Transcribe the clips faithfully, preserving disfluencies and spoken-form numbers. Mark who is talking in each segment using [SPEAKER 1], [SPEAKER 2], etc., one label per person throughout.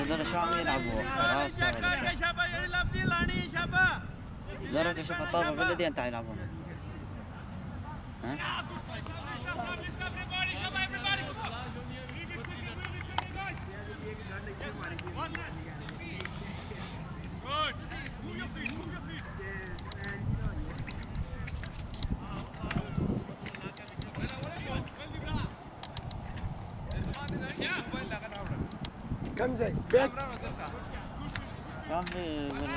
[SPEAKER 1] هذول شو عم يلعبوا حراسة ولا شو؟ هذول كشف الطابة بلدي أنت يلعبون. ها؟
[SPEAKER 2] كم زي بيت
[SPEAKER 1] كم ولا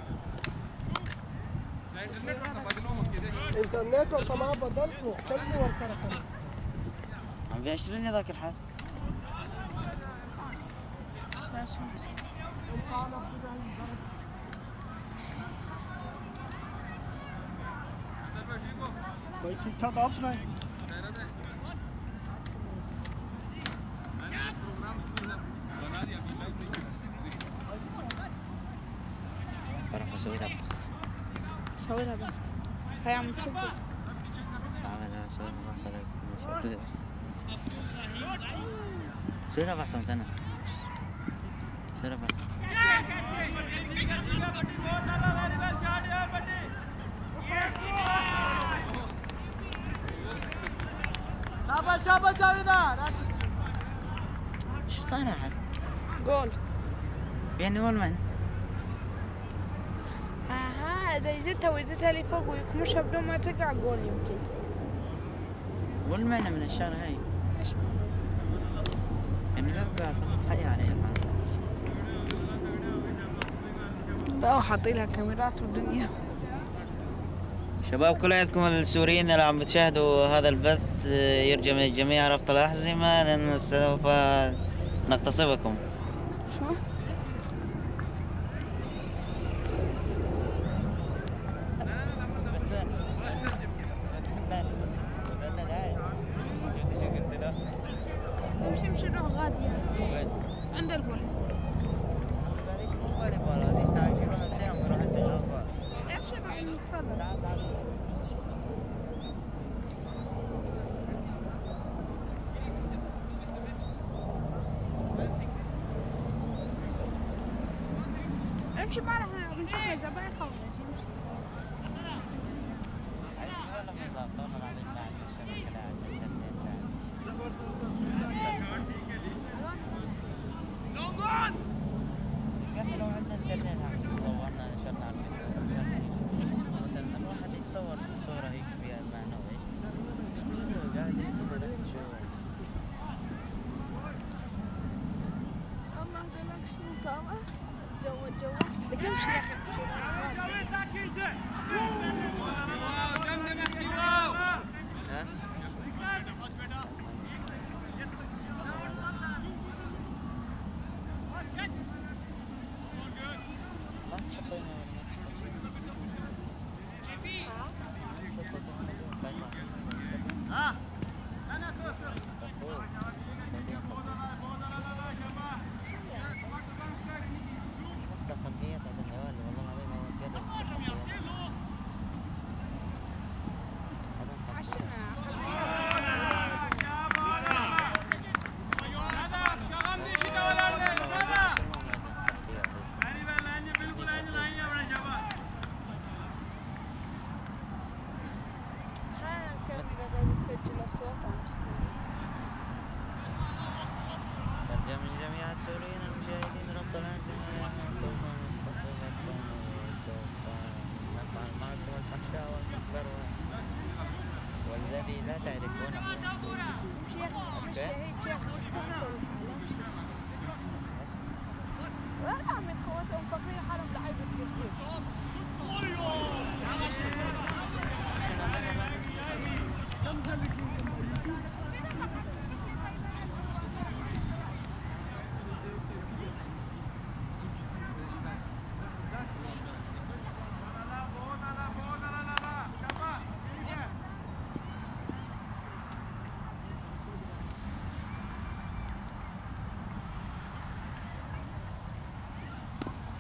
[SPEAKER 2] انترنت وطبعا بدل وكلمه ورسالة
[SPEAKER 1] عم بيشتري لي ذاك الحال.
[SPEAKER 2] कोई ठीक ठाक आप सुनाए
[SPEAKER 1] فرح اسوي لها بس
[SPEAKER 3] سوي لها بس هي عم تسجل
[SPEAKER 1] اعملها اسوي لها بحث عليك اسوي لها بحث انا اسوي لها بحث
[SPEAKER 2] شابه شابه جاويدا راشد
[SPEAKER 1] شو صار هذا؟
[SPEAKER 3] جول
[SPEAKER 1] يعني وين من؟
[SPEAKER 3] اها اذا يزتها ويزتها لفوق ويكمشها بدون ما تقع جول يمكن.
[SPEAKER 1] والمعنى من الشارع هاي
[SPEAKER 3] ايش
[SPEAKER 1] يعني لا بعرف حي عليها
[SPEAKER 3] لا حاطين لها كاميرات والدنيا.
[SPEAKER 1] شباب كلياتكم السوريين اللي عم بتشاهدوا هذا البث يرجى من الجميع ربط الأحزمة لأن سوف نغتصبكم.
[SPEAKER 3] شو؟ امشي امشي روح غادي عند الفول. امشي بعد تفضل. امشي معنا بنشوف اذا بقى يخلص.
[SPEAKER 1] لو عندنا انترنت صورنا نشرنا على الفيسبوك مثلا الواحد يتصور صورة هيك فيها معنى وايش قاعد يكتب شو
[SPEAKER 3] الله يسلمك شو طابع جو الجو بدك امشي يا اخي
[SPEAKER 1] ترجى من جميع السوريين المشاهدين ربط الأنظمة لأنه سوف نغتصبكم وسوف نفعل معكم الفحشاء والمنكر والذي لا تعرفونه.
[SPEAKER 3] وين عم يتخوتوا مفكرين حالهم لعيبة كثير.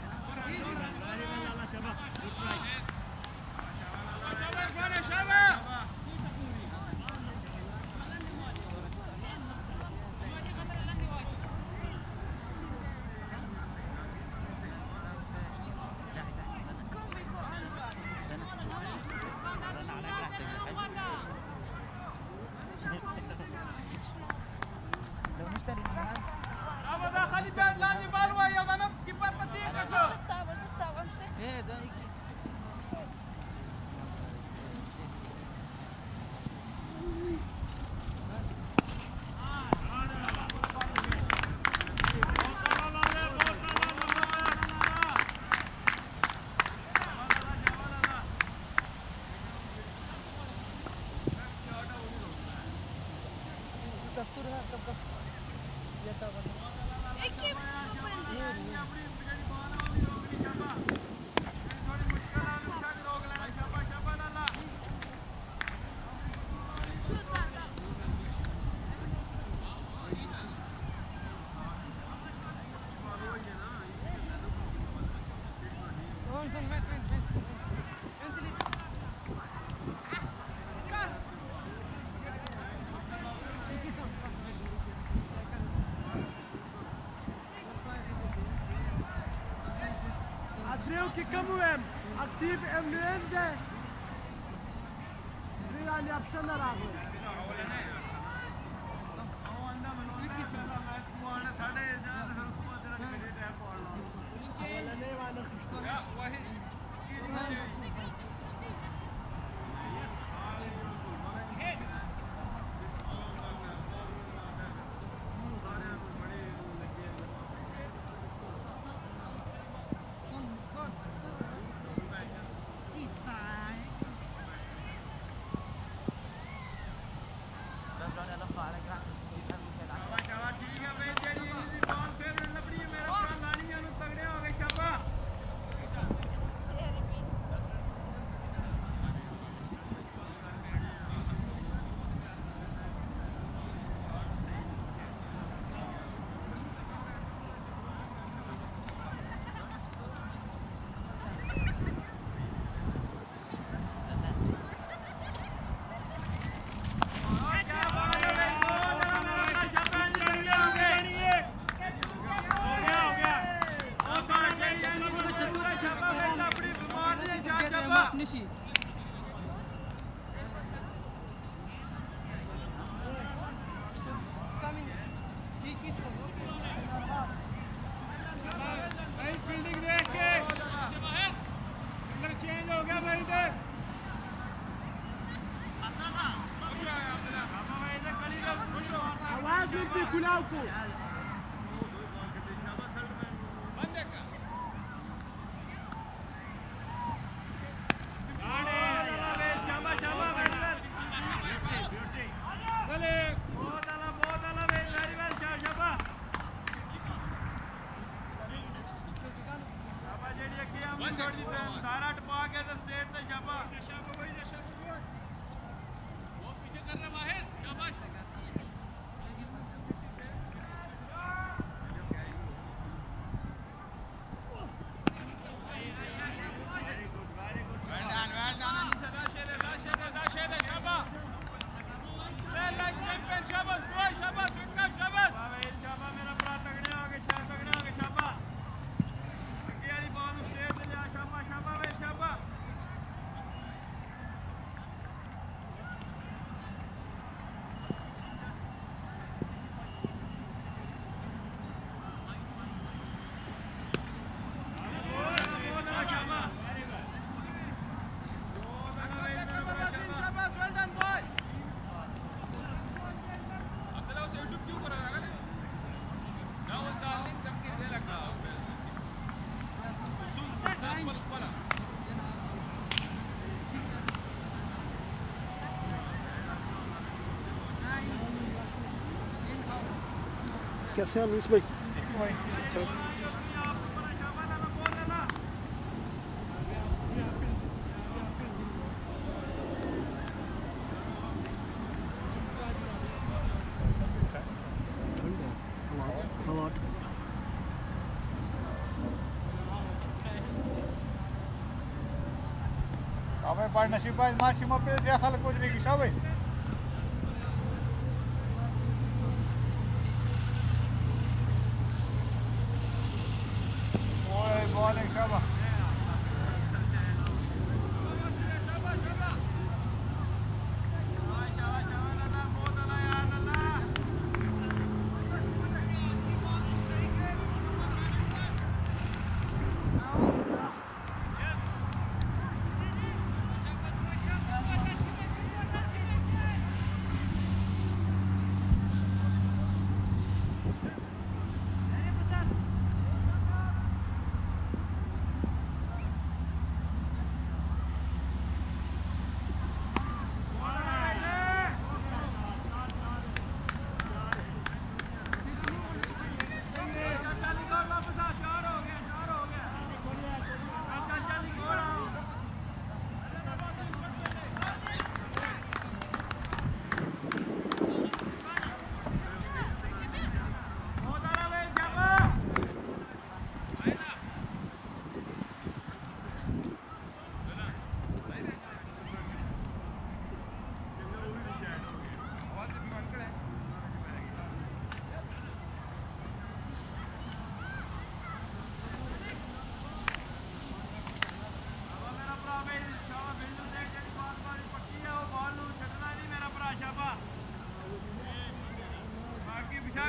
[SPEAKER 2] شباب Driehoekje Kamuem, actief en Luende. Rian yapsana rago. कैसे हैं लुइस भाई?
[SPEAKER 4] Abi paylaşım paylaş maçıma pres yakalı kodriki şabe. Oy boğalek şaba.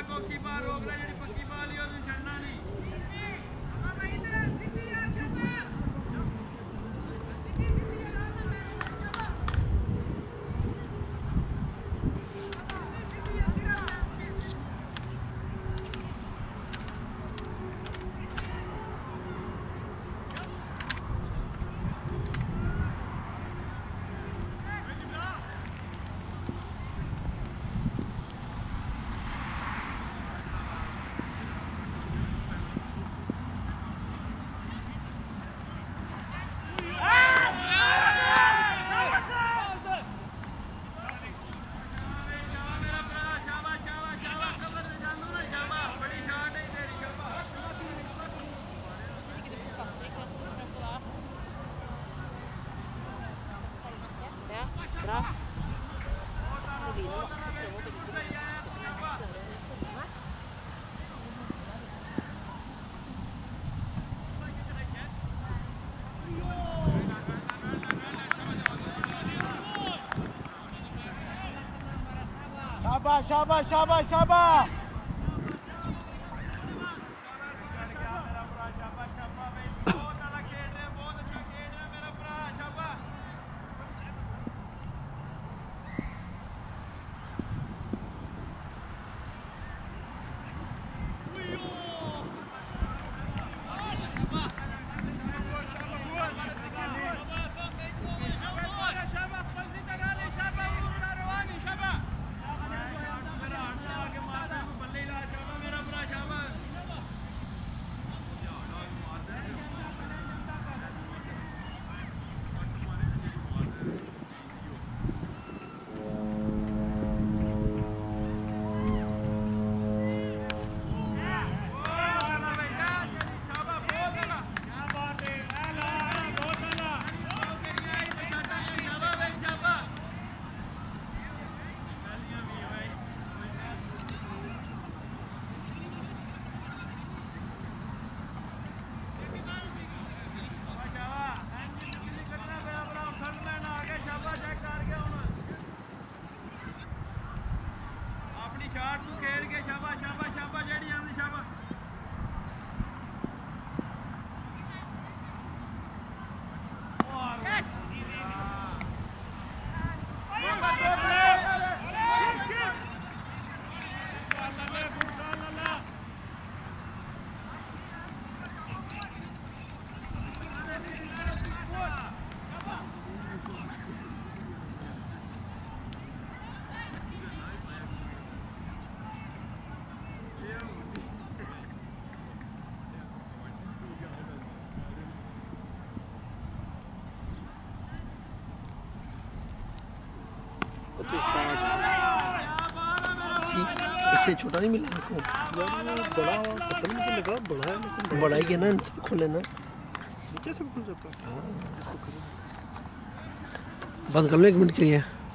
[SPEAKER 2] शाबाश शाबाश शाबाश शाबाश
[SPEAKER 5] इससे छोटा नहीं मिला आपको?
[SPEAKER 6] बड़ा पता नहीं लगा बड़ा है लेकिन
[SPEAKER 5] बड़ा ही है ना, खोले ना
[SPEAKER 6] नीचे से खुल जाता है।
[SPEAKER 5] बंद कर लो एक मिनट के लिए।